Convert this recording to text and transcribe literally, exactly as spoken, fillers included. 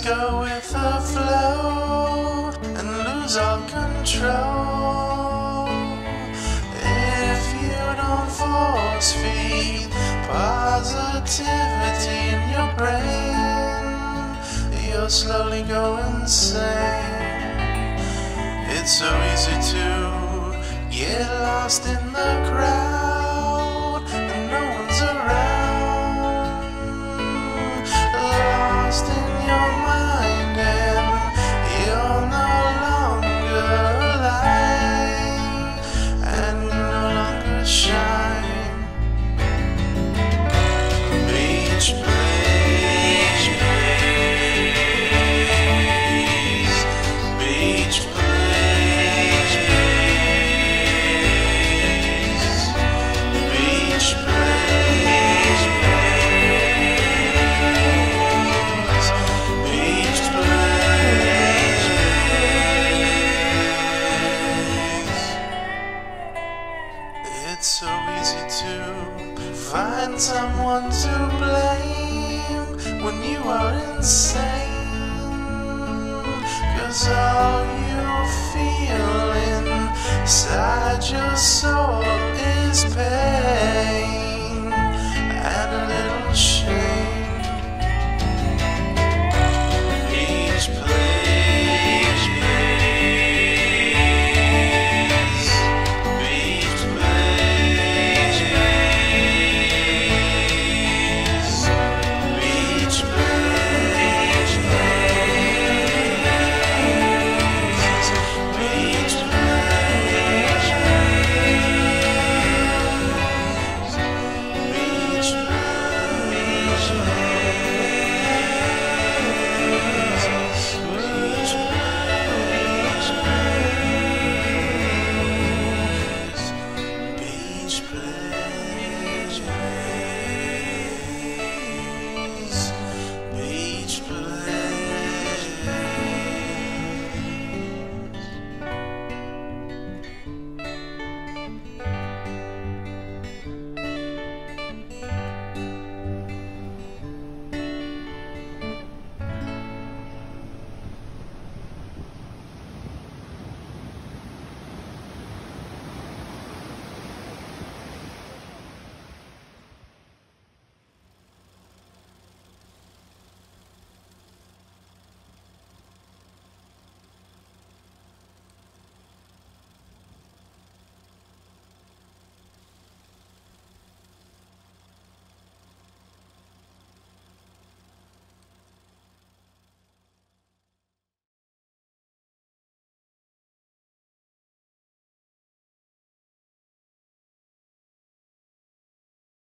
go with the flow and lose all control. If you don't force feed positivity in your brain, you'll slowly go insane. It's so easy to get lost in the crowd and no one's around. Lost in your mind and you're no longer alive and you no longer shine. Beach place, beach place, beach place, beach place, beach place. It's so easy to find someone to blame when you are insane, 'cause all you feel inside your soul is pain.